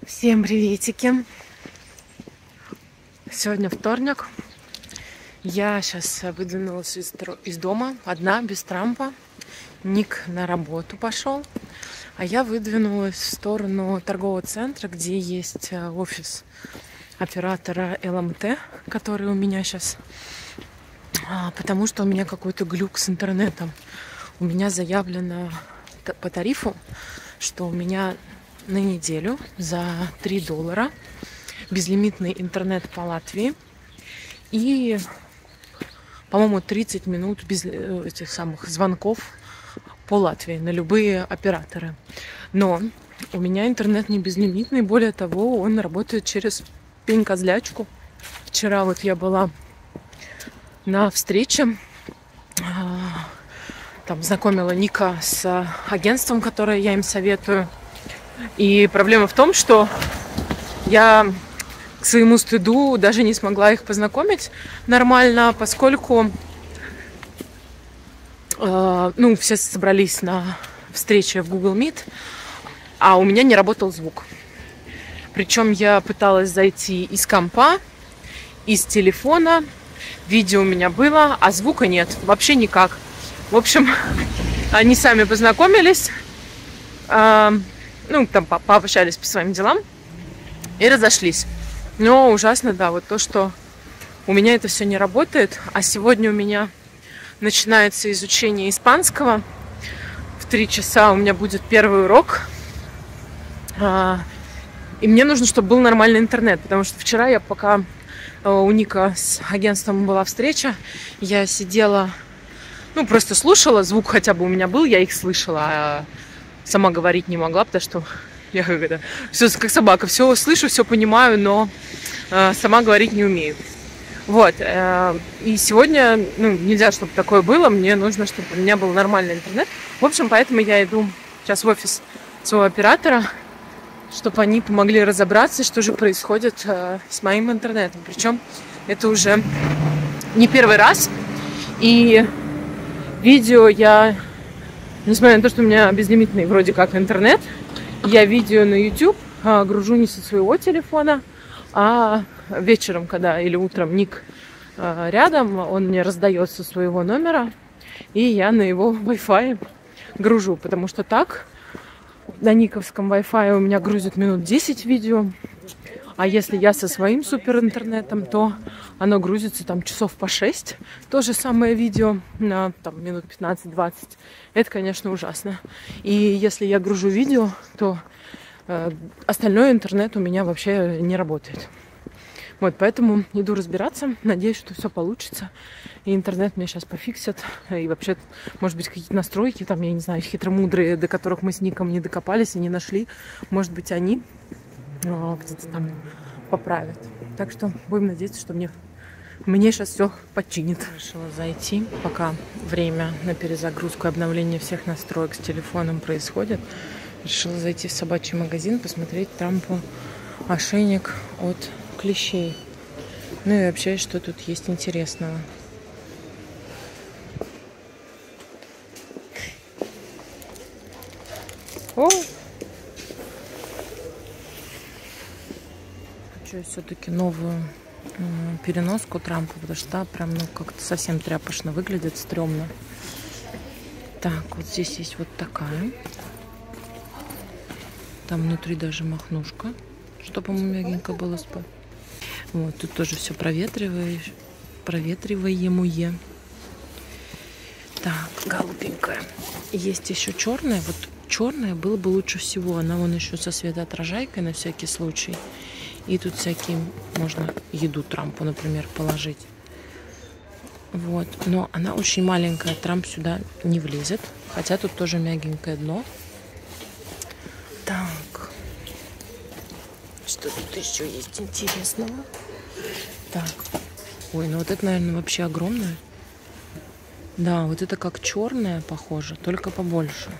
Всем приветики! Сегодня вторник. Я сейчас выдвинулась из дома одна, без Трампа. Ник на работу пошел. А я выдвинулась в сторону торгового центра, где есть офис оператора ЛМТ, который у меня сейчас. Потому что у меня какой-то глюк с интернетом. У меня заявлено по тарифу, что у меня на неделю за $3 безлимитный интернет по Латвии и, по-моему, 30 минут без этих самых звонков по Латвии на любые операторы. Но у меня интернет не безлимитный, более того, он работает через пень-козлячку. Вчера вот я была на встрече, там знакомила Ника с агентством, которое я им советую. И проблема в том, что я к своему стыду даже не смогла их познакомить нормально, поскольку все собрались на встрече в Google Meet, а у меня не работал звук. Причем я пыталась зайти из компа, из телефона, видео у меня было, а звука нет, вообще никак. В общем, они сами познакомились, там пообщались по своим делам и разошлись. Но ужасно, да, вот то, что у меня это все не работает. А сегодня у меня начинается изучение испанского. В 3 часа у меня будет первый урок. И мне нужно, чтобы был нормальный интернет. Потому что вчера я, пока у Ника с агентством была встреча, я сидела, просто слушала. Звук хотя бы у меня был, я их слышала, а сама говорить не могла, потому что я все как собака, все слышу, все понимаю, но сама говорить не умею. Вот. И сегодня, нельзя, чтобы такое было. Мне нужно, чтобы у меня был нормальный интернет. В общем, поэтому я иду сейчас в офис своего оператора, чтобы они помогли разобраться, что же происходит с моим интернетом. Причем это уже не первый раз. И видео я, несмотря на то, что у меня безлимитный вроде как интернет, я видео на YouTube гружу не со своего телефона, а вечером, или утром Ник рядом, он мне раздает со своего номера, и я на его Wi-Fi гружу, потому что так на никовском Wi-Fi у меня грузит минут 10 видео, а если я со своим суперинтернетом, то оно грузится там часов по 6. То же самое видео на минут 15-20. Это, конечно, ужасно. И если я гружу видео, то остальной интернет у меня вообще не работает. Вот, поэтому иду разбираться. Надеюсь, что все получится. И интернет мне сейчас пофиксят. И вообще, может быть, какие-то настройки, я не знаю, хитромудрые, до которых мы с Ником не докопались и не нашли. Может быть, они где-то там поправят. Так что будем надеяться, что мне сейчас все починит. Решила зайти, пока время на перезагрузку и обновление всех настроек с телефоном происходит. Решила зайти в собачий магазин, посмотреть Трампу ошейник от клещей. И вообще, что тут есть интересного. О! Хочу все-таки новую переноску Трампа, потому что прям как-то совсем тряпочно выглядит, стрёмно. Так, вот здесь есть вот такая. Там внутри даже махнушка, чтобы ему мягенько было спать. Вот, тут тоже все проветриваемое. Так, голубенькая. Есть еще черная. Вот черная было бы лучше всего. Она вон еще со светоотражайкой на всякий случай. И тут всякие можно еду Трампу, например, положить. Вот. Но она очень маленькая. Трамп сюда не влезет. Хотя тут тоже мягенькое дно. Так. Что тут еще есть интересного? Так. Ой, вот это, наверное, вообще огромное. Да, вот это как черное похоже, только побольше.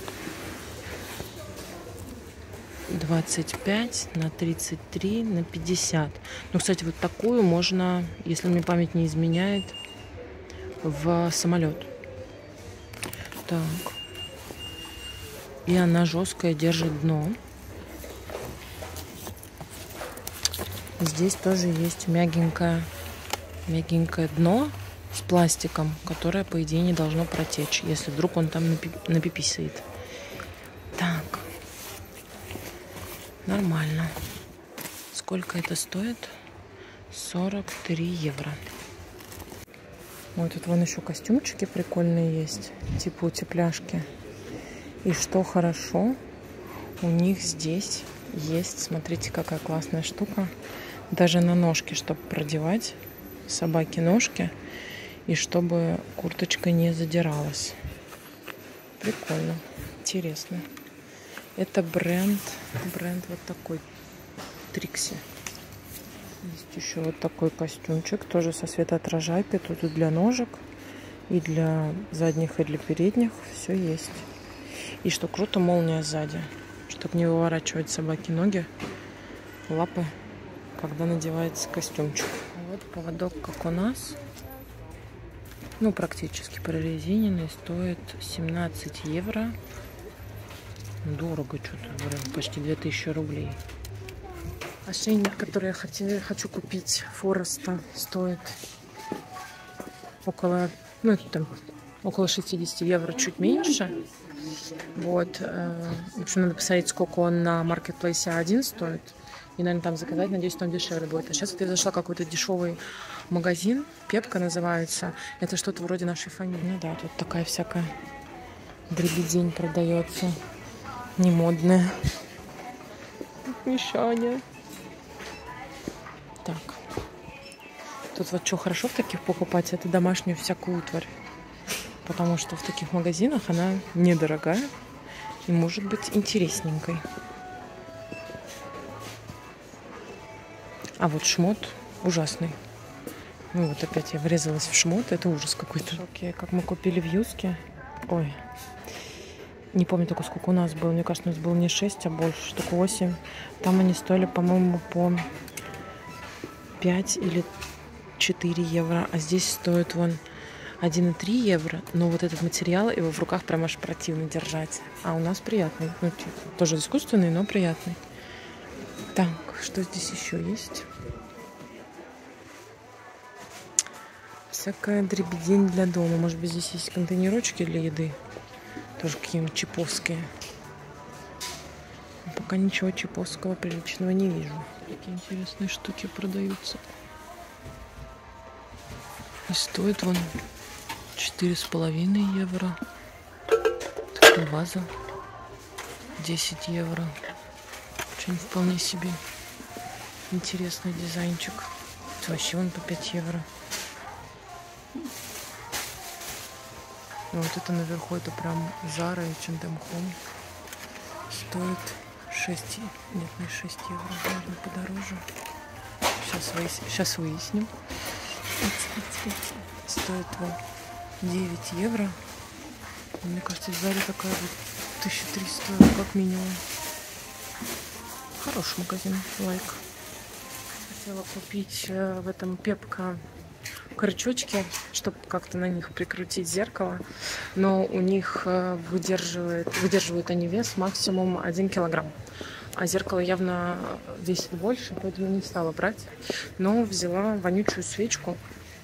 25 на 33 на 50. Кстати, вот такую можно, если мне память не изменяет, в самолет. Так. И она жесткая, держит дно. Здесь тоже есть мягенькое дно с пластиком, которое, по идее, не должно протечь, если вдруг он там напиписает. Так. Нормально. Сколько это стоит? 43 евро. Ой, тут вон еще костюмчики прикольные есть, типа утепляшки. И что хорошо, у них здесь есть, смотрите, какая классная штука, даже на ножки, чтобы продевать собаке ножки, и чтобы курточка не задиралась. Прикольно, интересно. Это бренд вот такой, Трикси. Есть еще вот такой костюмчик, тоже со светоотражайкой. Тут и для ножек, и для задних, и для передних. Все есть. И что круто, молния сзади, чтобы не выворачивать собаке ноги, лапы, когда надевается костюмчик. Вот поводок, как у нас. Ну, практически прорезиненный, стоит 17 евро. Дорого что-то, почти 2000 рублей. Ошейник, который я хочу купить, Фореста, стоит около 60 евро, чуть меньше. Вот. В общем, надо посмотреть, сколько он на маркетплейсе один стоит. И, наверное, там заказать. Надеюсь, там дешевле будет. А сейчас вот я зашла в какой-то дешевый магазин. Пепка называется. Это что-то вроде нашей фамилии. Ну да, тут такая всякая дребедень продается. Не модная. Мишаня. Так. Тут вот что хорошо в таких покупать, это домашнюю всякую утварь. Потому что в таких магазинах она недорогая и может быть интересненькой. А вот шмот ужасный. Ну вот опять я врезалась в шмот, это ужас какой-то. Окей, как мы купили в Юске. Ой, не помню только сколько у нас было. Мне кажется, у нас было не 6, а больше, штук 8. Там они стоили, по-моему, по 5 или 4 евро. А здесь стоит вон 1,3 евро. Но вот этот материал, его в руках прям аж противно держать. А у нас приятный. Ну, типа, тоже искусственный, но приятный. Так, что здесь еще есть? Всякая дребедень для дома. Может быть, здесь есть контейнерочки для еды. Тоже какие-нибудь чиповские. Но пока ничего чиповского приличного не вижу. Такие интересные штуки продаются. И стоит вон 4,5 евро. Такая ваза 10 евро. Очень вполне себе интересный дизайнчик. Это вообще вон по 5 евро. Вот это наверху, это прям Zara и H&M Home. Стоит 6, нет, не 6 евро, наверное, подороже. Сейчас выясним. Стоит вот 9 евро. Мне кажется, в Заре такая вот 1300 как минимум. Хороший магазин, лайк. Хотела купить в этом Пепка крючочки, чтобы как-то на них прикрутить зеркало, но у них выдерживают они вес максимум 1 килограмм. А зеркало явно весит больше, поэтому не стала брать. Но взяла вонючую свечку.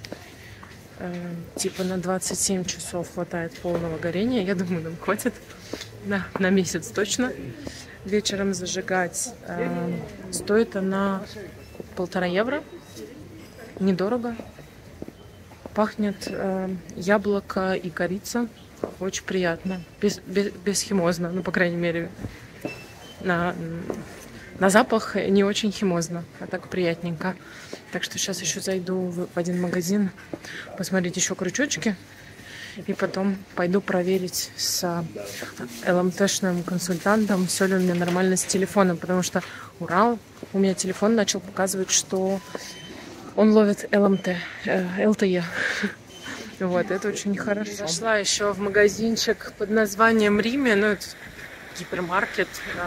Типа на 27 часов хватает полного горения. Я думаю, нам хватит на месяц точно. Вечером зажигать. Стоит она 1,5 евро. Недорого. Пахнет яблоко и корица. Очень приятно. Бесхимозно. Ну, по крайней мере, на запах не очень химозно, а так приятненько. Так что сейчас еще зайду в один магазин, посмотреть еще крючочки. И потом пойду проверить с ЛМТшным консультантом, все ли у меня нормально с телефоном. Потому что Урал, у меня телефон начал показывать, что он ловит LTE. Вот, это очень хорошо. Зашла еще в магазинчик под названием Риме. Ну, это гипермаркет.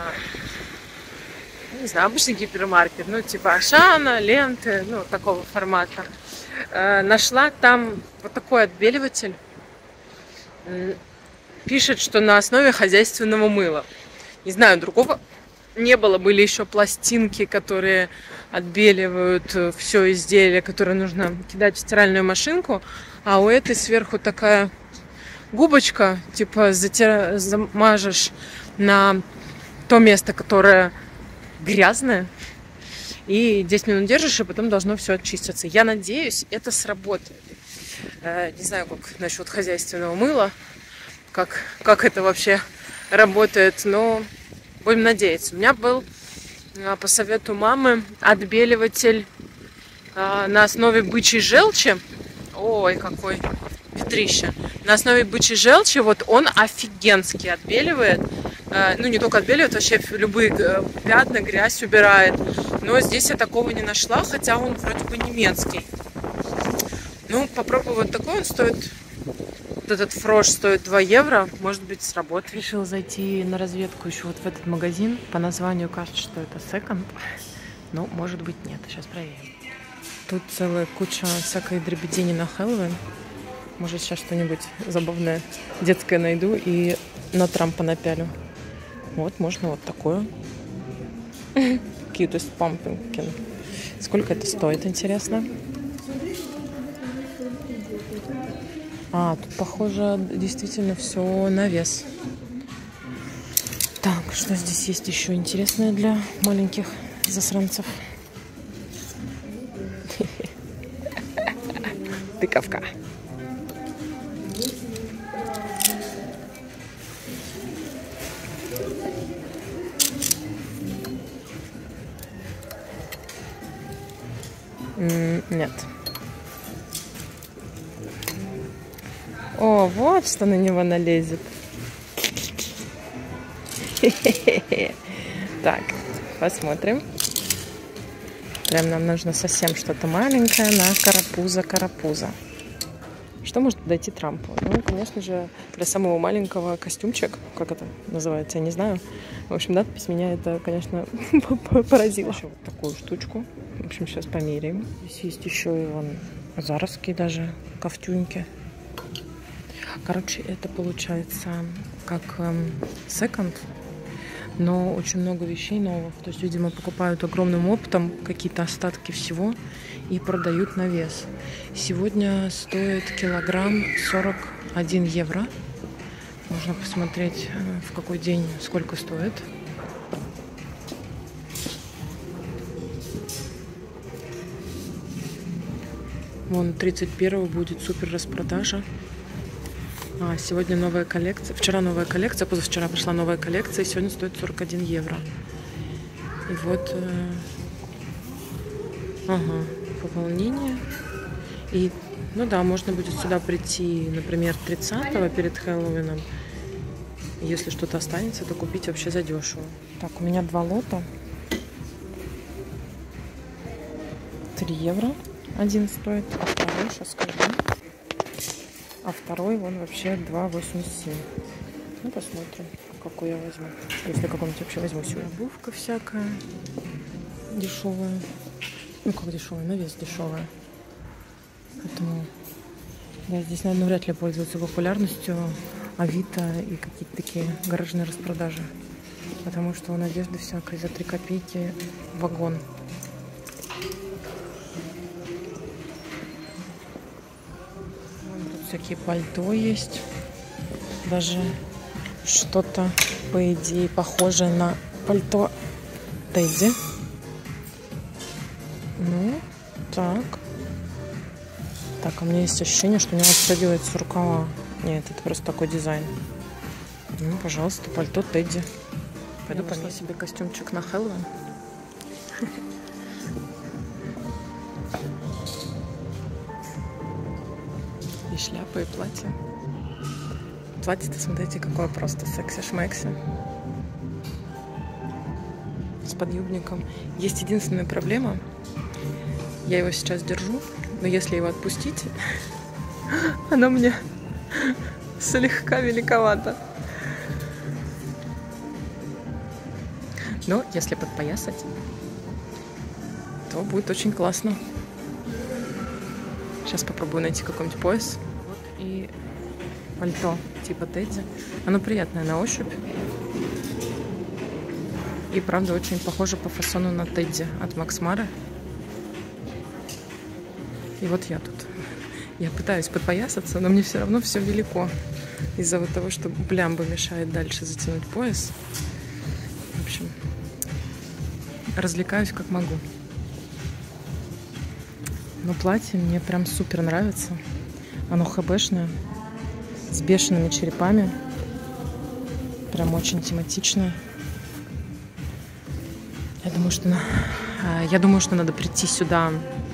Не знаю, обычный гипермаркет. Ну, типа Ашана, ленты, ну, такого формата. Нашла там вот такой отбеливатель. Пишет, что на основе хозяйственного мыла. Не знаю, другого не было. Были еще пластинки, которые отбеливают все изделие, которое нужно кидать в стиральную машинку, а у этой сверху такая губочка, типа замажешь на то место, которое грязное, и 10 минут держишь, и потом должно все очиститься. Я надеюсь, это сработает. Не знаю, как насчет хозяйственного мыла, как это вообще работает, но будем надеяться. У меня был по совету мамы отбеливатель на основе бычьей желчи. Ой, какой ветрище. На основе бычьей желчи, вот он офигенский отбеливает. Ну, не только отбеливает, вообще любые пятна, грязь убирает. Но здесь я такого не нашла, хотя он вроде бы немецкий. Ну, попробую вот такой, он стоит... Вот этот фрош стоит 2 евро, может быть, сработает. Решила зайти на разведку еще вот в этот магазин. По названию кажется, что это секонд. Но, может быть, нет. Сейчас проверим. Тут целая куча всякой дребедени на Хэллоуин. Может, сейчас что-нибудь забавное детское найду и на Трампа напялю. Вот, можно вот такое. Cutest pumpkin. Сколько это стоит, интересно? А, тут, похоже, действительно все на вес. Так, что здесь есть еще интересное для маленьких засранцев? Тыковка. Нет. О, вот что на него налезет. Так, посмотрим. Прям нам нужно совсем что-то маленькое на карапуза. Что может подойти Трампу? Ну, конечно же, для самого маленького костюмчик, как это называется, я не знаю. В общем, надпись меня это, конечно, поразило. Еще вот такую штучку. В общем, сейчас померяем. Здесь есть еще и вон зароски даже, ковтюньки. Короче, это получается как секонд, но очень много вещей новых. То есть, видимо, покупают огромным оптом какие-то остатки всего и продают на вес. Сегодня стоит килограмм 41 евро. Можно посмотреть, в какой день сколько стоит. Вон 31-го будет супер распродажа. А, сегодня новая коллекция. Вчера новая коллекция, позавчера пришла новая коллекция, и сегодня стоит 41 евро. И вот пополнение. И, ну да, можно будет сюда прийти, например, 30-го перед Хэллоуином. Если что-то останется, то купить вообще задешево. Так, у меня 2 лота. 3 евро один стоит, а второй, сейчас скажу. А второй, вон вообще 2,87. Ну, посмотрим, какой я возьму. Если какой-нибудь вообще возьму сегодня. Обувка всякая дешевая. Ну, как дешевая, на вес дешевая. Поэтому, да, здесь, наверное, вряд ли пользуются популярностью Авито и какие-то такие гаражные распродажи. Потому что у одежды всякой за 3 копейки вагон. Всякие пальто есть. Даже что-то, по идее, похожее на пальто Тедди. Ну, так. Так, а у меня есть ощущение, что у него отстегивается рукава. Нет, это просто такой дизайн. Ну, пожалуйста, пальто Тедди. Пойду померю себе костюмчик на Хэллоуин. И шляпа, и платье. Платье-то, смотрите, какое просто секси-шмекси. С подъюбником. Есть единственная проблема. Я его сейчас держу, но если его отпустить, оно мне слегка великовато. Но если подпоясать, то будет очень классно. Сейчас попробую найти какой-нибудь пояс. Вот и пальто типа Тедди. Оно приятное на ощупь. И правда очень похоже по фасону на Тедди от Макс Мара. И вот я тут. Я пытаюсь подпоясаться, но мне все равно все велико. Из-за вот того, что блямба мешает дальше затянуть пояс. В общем, развлекаюсь как могу. Но платье мне прям супер нравится. Оно хэбэшное, с бешеными черепами. Прям очень тематичное. Я думаю, что надо прийти сюда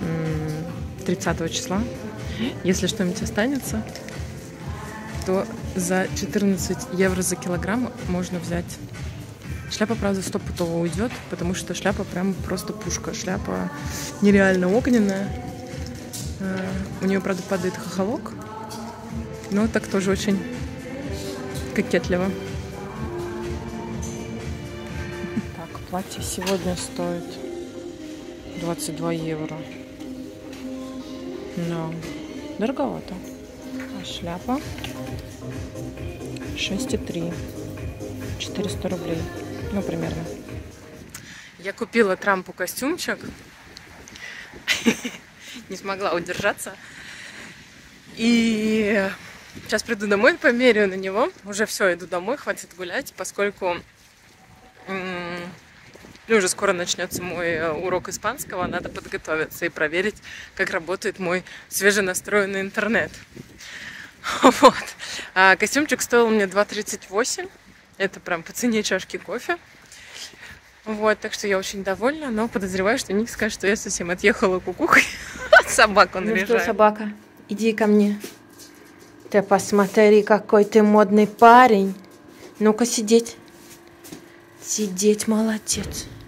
30 числа. Если что-нибудь останется, то за 14 евро за килограмм можно взять. Шляпа, правда, стопудово уйдет, потому что шляпа прям просто пушка. Шляпа нереально огненная. У нее, правда, падает хохолок, но так тоже очень кокетливо. Так, платье сегодня стоит 22 евро. Но дороговато. А шляпа 6,3. 400 рублей. Ну, примерно. Я купила Трампу костюмчик. Не смогла удержаться. И сейчас приду домой, померяю на него. Уже все, иду домой, хватит гулять, поскольку уже скоро начнется мой урок испанского. Надо подготовиться и проверить, как работает мой свеженастроенный интернет. Вот. А костюмчик стоил мне 2,38. Это прям по цене чашки кофе. Вот, так что я очень довольна, но подозреваю, что Ник скажет, что я совсем отъехала кукухой. Собаку наряжаю. Ну что, собака, иди ко мне. Ты посмотри, какой ты модный парень. Ну-ка, сидеть. Сидеть, молодец.